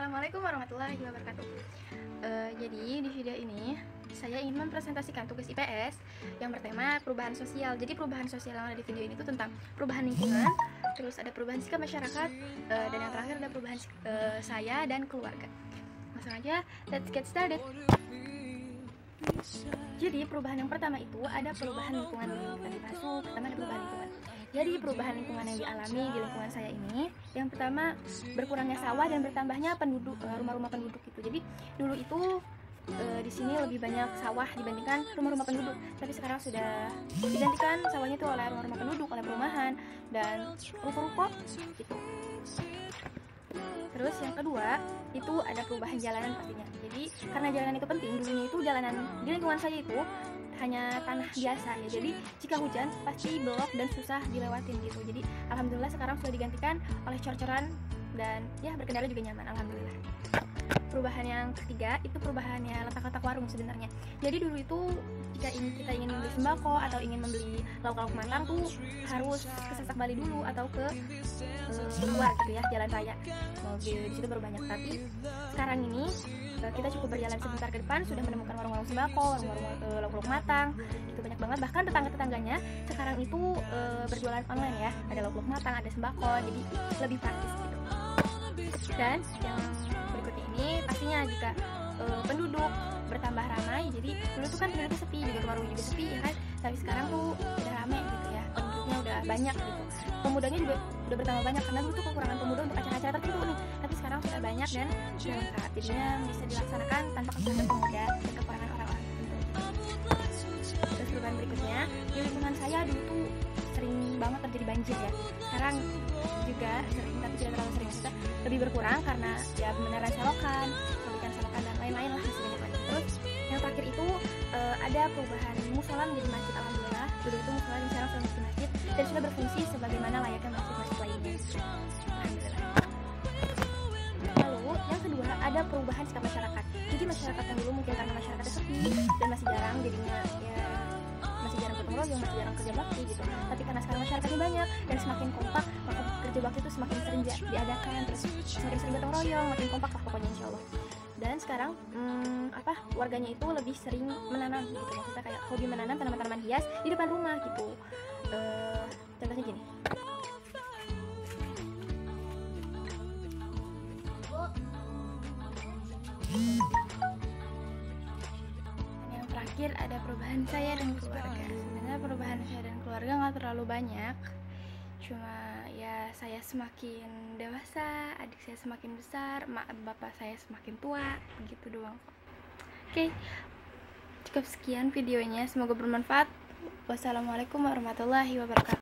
Assalamualaikum warahmatullahi wabarakatuh. Jadi di video ini saya ingin mempresentasikan tugas IPS yang bertema perubahan sosial. Jadi perubahan sosial yang ada di video ini itu tentang perubahan lingkungan, terus ada perubahan sikap masyarakat, dan yang terakhir ada perubahan saya dan keluarga. Langsung aja, let's get started. Jadi perubahan yang pertama itu ada perubahan lingkungan dulu. Kita masuk, pertama ada perubahan lingkungan. Jadi perubahan lingkungan yang dialami di lingkungan saya ini, yang pertama berkurangnya sawah dan bertambahnya penduduk, rumah-rumah penduduk itu. Jadi dulu itu di sini lebih banyak sawah dibandingkan rumah-rumah penduduk, tapi sekarang sudah digantikan sawahnya itu oleh rumah-rumah penduduk, oleh perumahan dan ruko-ruko gitu. Terus yang kedua itu ada perubahan jalanan pastinya. Jadi karena jalanan itu penting, dulunya itu jalanan di lingkungan saya itu hanya tanah biasa ya. Jadi jika hujan pasti belok dan susah dilewatin gitu. Jadi alhamdulillah sekarang sudah digantikan oleh cor-coran dan ya berkendara juga nyaman, alhamdulillah. Perubahan yang ketiga itu perubahannya letak-letak warung sebenarnya. Jadi dulu itu jika kita ingin membeli sembako atau ingin membeli lauk-lauk matang tuh harus ke Sasak Bali dulu atau ke luar gitu ya, jalan raya. Mobil di situ baru banyak. Tapi sekarang ini kita cukup berjalan sebentar ke depan sudah menemukan warung-warung sembako, warung-warung lauk-lauk matang. Itu banyak banget. Bahkan tetangga-tetangganya sekarang itu berjualan online ya. Ada lauk-lauk matang, ada sembako. Jadi lebih praktis gitu. Dan yang berikutnya ini pastinya jika penduduk bertambah ramai, jadi dulu tuh kan penduduknya sepi, juga rumah-rumah juga sepi ya kan, tapi sekarang tuh udah rame gitu ya, penduduknya udah banyak gitu, pemudanya juga udah bertambah banyak karena dulu tuh kekurangan pemuda untuk acara-acara tertentu nih, tapi sekarang sudah banyak dan sudah lengkap, jadinya bisa dilaksanakan tanpa kekurangan pemuda dan kekurangan orang-orang tertentu. Terus perubahan berikutnya, di lingkungan saya dulu tuh sering banget terjadi banjir ya, sekarang juga sering tapi tidak terlalu sering, kita lebih berkurang karena ya pembenaran selokan, perbaikan selokan dan lain-lain lah disini. Terus yang terakhir itu ada perubahan musola menjadi masjid, alhamdulillah. Dulu itu musola dan sekarang sudah menjadi masjid dan sudah berfungsi sebagaimana layaknya masjid-masjid lainnya, alhamdulillah. Lalu yang kedua ada perubahan sikap masyarakat. Jadi masyarakat yang dulu mungkin karena masyarakatnya sepi dan masih jarang, jadinya ya masih jarang gotong royong, masih jarang kerja bakti gitu. Tapi karena sekarang masyarakatnya banyak dan semakin kompak, maka kerja bakti itu semakin sering diadakan, terus semakin sering gotong royong, makin kompak lah pokoknya insya Allah. Dan sekarang warganya itu lebih sering menanam gitu, maksudnya kayak hobi menanam tanaman-tanaman hias di depan rumah gitu. Contohnya gini. Yang terakhir ada perubahan saya dan keluarga. Sebenarnya perubahan saya dan keluarga nggak terlalu banyak, cuma ya saya semakin dewasa, adik saya semakin besar, bapak saya semakin tua, begitu doang. Oke, cukup sekian videonya, semoga bermanfaat. Wassalamualaikum warahmatullahi wabarakatuh.